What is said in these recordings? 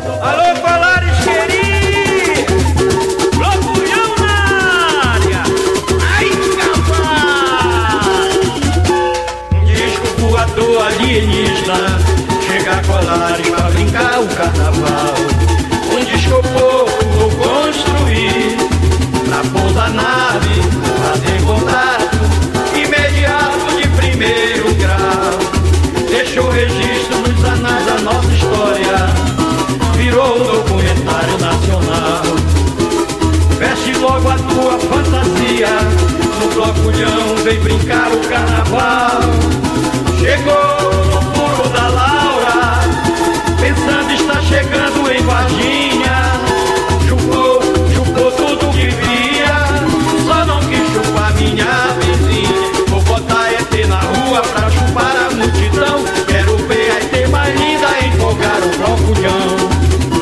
Alô, Colares Queri, Loucurão na área. Ai, capaz. Um disco voador alienígena chega a Colares pra brincar o carnaval. Um disco pouco vou construir pra pousar nave, fazer contato imediato de primeiro grau. Deixou registro nos anais da nossa história, virou um documentário nacional. Veste logo a tua fantasia, no bloculhão vem brincar o carnaval. Chegou no furo da Laura, pensando está chegando em Varginha. Chupou tudo que via, só não quis chupar minha vizinha. Vou botar ET na rua pra chupar a multidão. Quero ver a ET mais linda empolgar o bloculhão.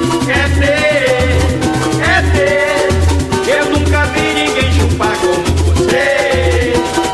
ET, eu nunca vi ninguém chupar como você.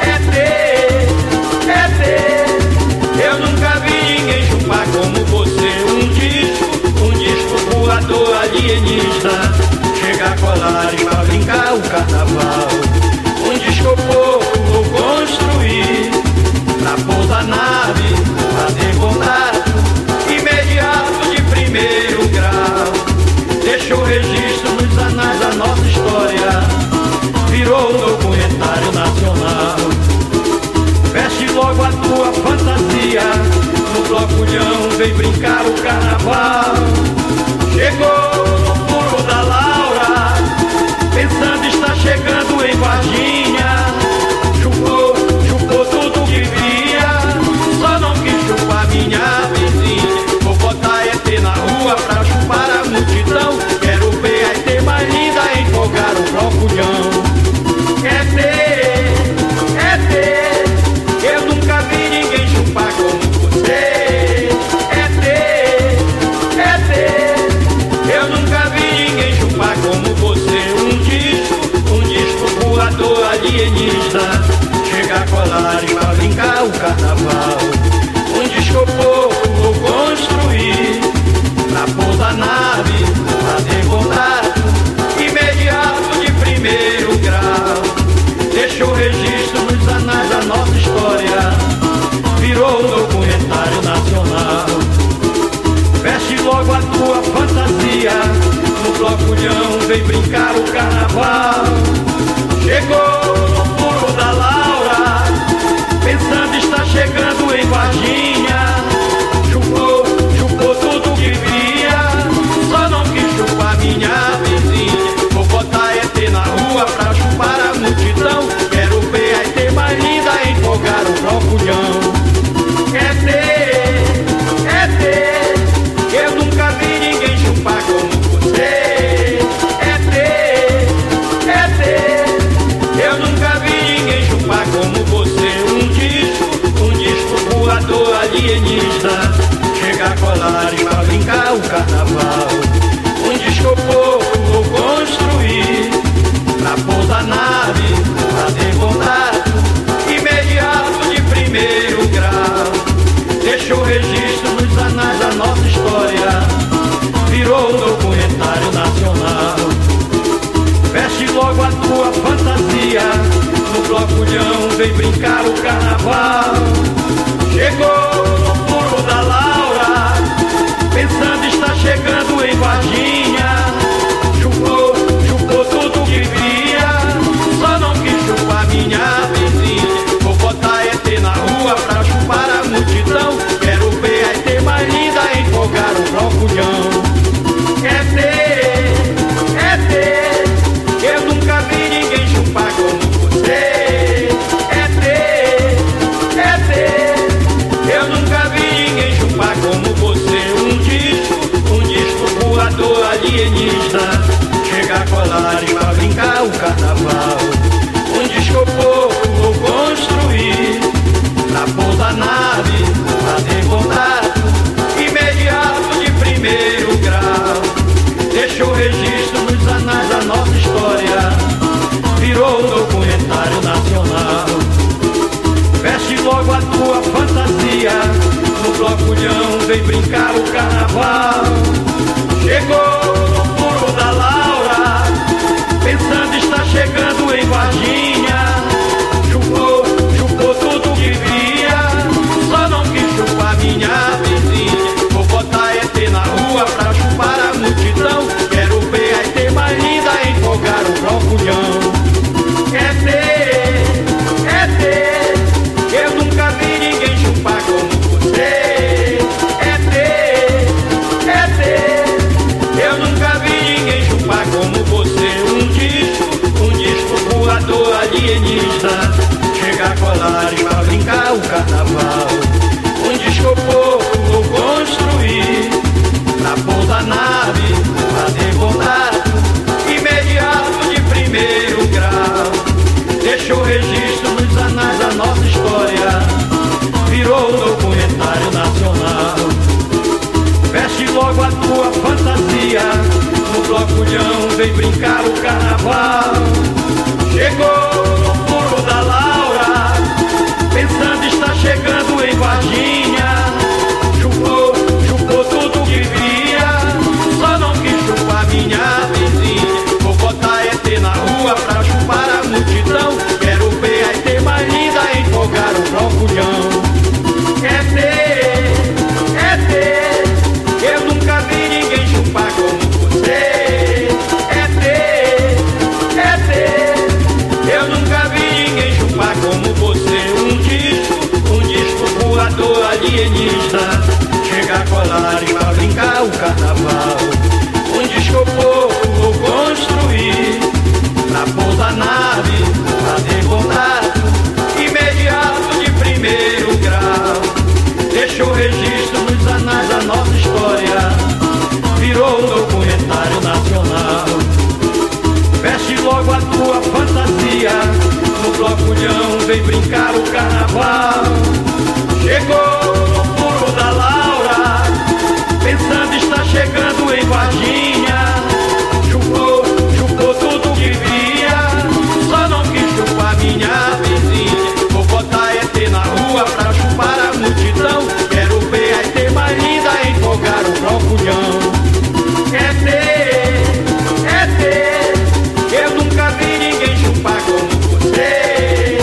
ET, eu nunca vi ninguém chupar como você. Um disco voador alienígena chega a Colares pra brincar o carnaval. Um disco pouco vou construir pra pousar nave, fazer contato imediato de primeiro grau. Deixou registro nos anais da nossa história, virou um documentário nacional. Veste logo a tua fantasia, no bloculhão vem brincar o carnaval. Chegou no furo da Laura, pensando está chegando em Varginha. Chupou tudo que via, só não quis chupar minha vizinha. Vou botar ET na rua pra chupar a multidão. Quero ver a ET mais linda empolgar o bloculhão. ET, eu nunca vi ninguém chupar como você. ET, eu nunca vi ninguém chupar como você. Um disco voador alienígena chega a Colares pra brincar o carnaval. Um disco pouco vou construir pra pousar nave, fazer contato imediato de primeiro grau. Deixou registro nos anais da nossa história, virou um documentário nacional. Veste logo a tua fantasia, no bloculhão vem brincar o carnaval. Chegou no furo da Laura, pensando está chegando em Varginha. Chupou tudo que via, só não quis chupar minha vizinha. Vou botar ET na rua pra chupar a multidão. Quero ver a ET mais linda empolgar o bloculhão. ET, eu nunca vi ninguém chupar como você. ET, eu nunca vi ninguém chupar como você. Um disco voador alienígena chega a Colares pra brincar o carnaval. Um disco pouco vou construir pra pousar nave, fazer contato imediato de primeiro grau. Deixou registro nos anais da nossa história, virou um documentário nacional. Veste logo a tua fantasia, no bloculhão vem brincar o carnaval. Chegou no furo da Laura, pensando está chegando em Varginha. Chupou tudo que via, só não quis chupar minha vizinha. Vou botar ET na rua pra chupar a multidão. Quero ver a ET mais linda empolgar o bloculhão. ET, eu nunca vi ninguém chupar como você. ET, eu nunca vi ninguém chupar como você. Um disco voador alienígena chega a Colares pra brincar o carnaval. Um disco pouco vou construir pra pousar nave, fazer contato imediato de primeiro grau. Deixou registro nos anais da nossa história, virou um documentário nacional. Veste logo a tua fantasia, no bloculhão vem brincar o carnaval. Chegou no furo da Laura, pensando está chegando em Varginha. Chupou tudo que via, só não quis chupar minha vizinha. Vou botar ET na rua pra chupar a multidão. Quero ver a ET mais linda empolgar o bronculhão. ET, eu nunca vi ninguém chupar como você. ET, eu nunca vi ninguém chupar como você. Um disco voador alienista, chega a Colares pra brincar o carnaval. Um disco pouco vou construir pra pousar nave, fazer contato imediato de primeiro grau. Deixou registro nos anais da nossa história, virou um documentário nacional. Veste logo a tua fantasia, no bloculhão vem brincar o carnaval. Chegou no furo da Laura, pensando está chegando em Varginha. Chupou tudo que via, só não quis chupar minha vizinha. Vou botar ET na rua pra chupar a multidão. Quero ver a ET mais linda empolgar o bronculhão. ET, eu nunca vi ninguém chupar como você. ET, eu nunca vi ninguém chupar como você. Um disco voador alienista, chega a Colares pra brincar o carnaval. Um disco pouco vou construir pra pousar nave, fazer contato imediato de primeiro grau. Deixou registro nos anais da nossa história, virou um documentário nacional. Veste logo a tua fantasia, no bloculhão vem brincar o carnaval. Chegou no furo da Laura, pensando está chegando em Varginha. Chupou tudo que via, só não quis chupar minha vizinha. Vou botar ET na rua pra chupar a multidão. Quero ver a ET mais linda empolgar o bronculhão. ET, eu nunca vi ninguém chupar como você.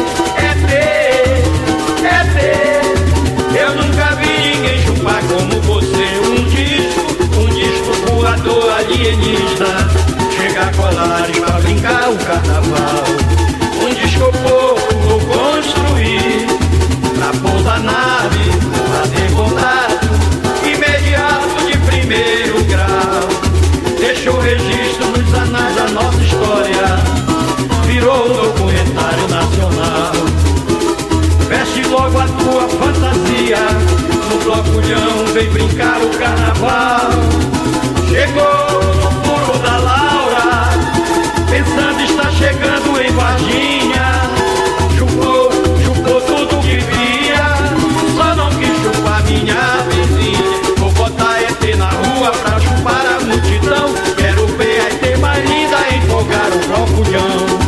ET, eu nunca vi ninguém chupar como você. Um disco voador alienista, chega a Colares pra brincar o carnaval. Um disco pouco vou construir pra pousar nave, fazer contato imediato de primeiro grau. Deixou registro nos anais da nossa história, virou um documentário nacional. Veste logo a tua fantasia, no bloculhão vem brincar o carnaval. Chegou no furo da Laura, pensando está chegando em Varginha. Chupou tudo que via, só não quis chupar minha vizinha. Vou botar ET na rua pra chupar a multidão. Quero ver a ET mais linda empolgar o bronculhão.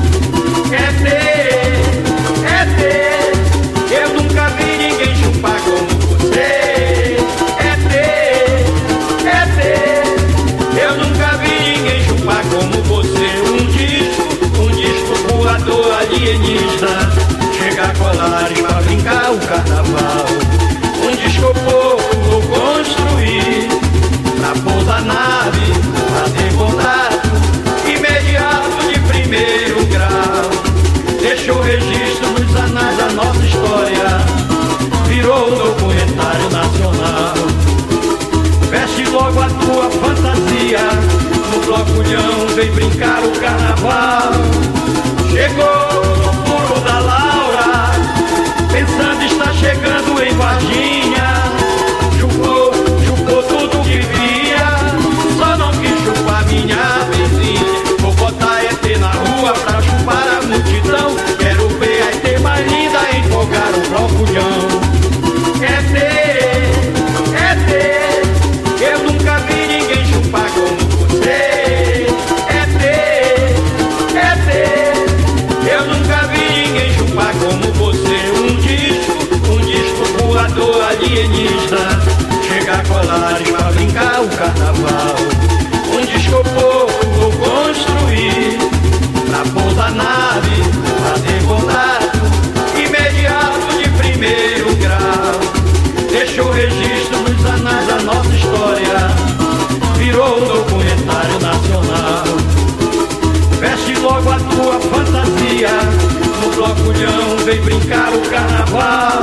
ET, eu nunca vi ninguém chupar como você. ET, eu nunca vi ninguém chupar como você. Um disco voador alienista, chega a Colares pra brincar o carnaval. Um disco pouco vou construir pra pousar nave, fazer contato imediato de primeiro grau. Deixou registro nos anais da nossa história, virou um documentário nacional. Veste logo a tua fantasia, no bloculhão vem brincar o carnaval. Chegou no furo da Laura, pensando está chegando em Varginha. Chupou tudo que via, só não quis chupar minha vizinha. Vou botar ET na rua pra chupar a multidão. Quero ver a ET mais linda empolgar o bronculhão. ET, eu nunca vi ninguém chupar como você. ET, eu brincar o carnaval.